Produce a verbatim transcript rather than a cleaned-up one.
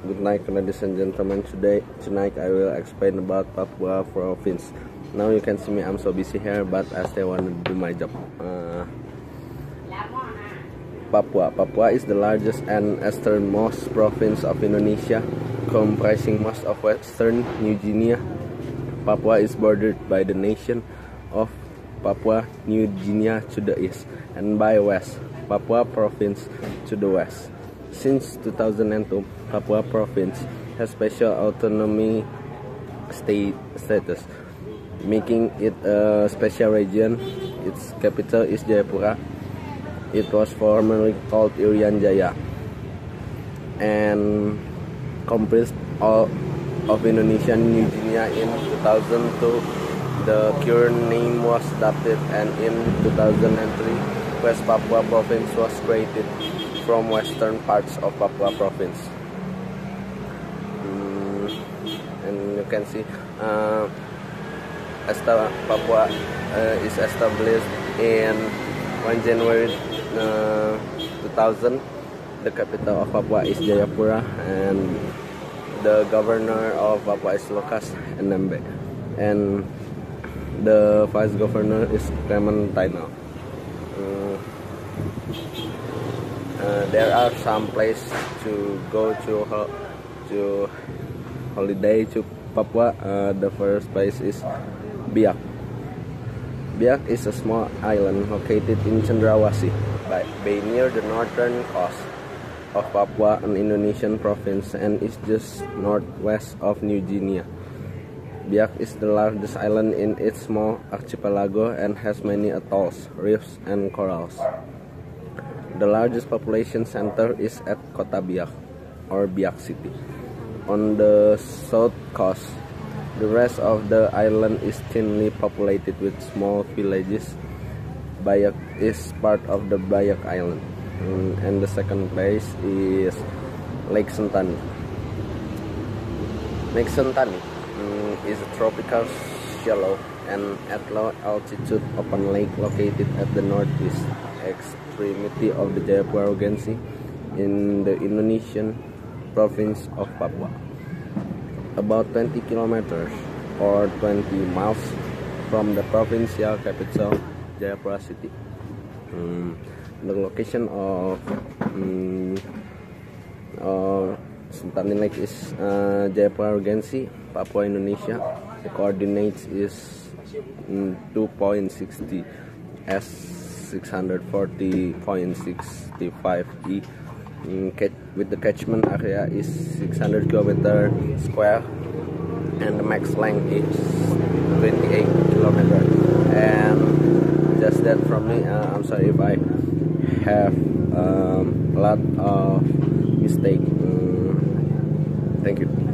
Good night, ladies and gentlemen. Today, tonight I will explain about Papua province. Now you can see me, I'm so busy here, but I still want to do my job. Uh, Papua. Papua is the largest and easternmost province of Indonesia, comprising most of western New Guinea. Papua is bordered by the nation of Papua New Guinea to the east, and by west, Papua province to the west. Since two thousand two, Papua province has special autonomy state status, making it a special region. Its capital is Jayapura. It was formerly called Irian Jaya and comprised all of Indonesia and New Guinea in two thousand two. The current name was adopted, and in two thousand three, West Papua province was created from western parts of Papua province. Mm, and you can see uh, Papua uh, is established in first January uh, two thousand. The capital of Papua is Jayapura, and the governor of Papua is Lukas N M B, and the vice governor is Clement Tainao. Uh, Uh, there are some places to go to ho to holiday to Papua. Uh, the first place is Biak. Biak is a small island located in Cendrawasih Bay near the northern coast of Papua, an Indonesian province, and is just northwest of New Guinea. Biak is the largest island in its small archipelago and has many atolls, reefs, and corals. The largest population center is at Kota Biak, or Biak City, on the south coast. The rest of the island is thinly populated with small villages. Biak is part of the Biak Island, and the second place is Lake Sentani. Lake Sentani um, is a tropical shallow and at low altitude open lake located at the northeast extremity of the Jayapura Regency in the Indonesian province of Papua. About twenty kilometers or twenty miles from the provincial capital Jayapura City. Um, the location of um, uh, Sentani Lake is uh, Jayapura Regency, Papua, Indonesia. The coordinates is um, two point six zero S six hundred forty point six five E, with the catchment area is six hundred kilometers square, and the max length is twenty-eight kilometers. And just that from me. uh, I'm sorry if I have um, a lot of mistake. Um, thank you.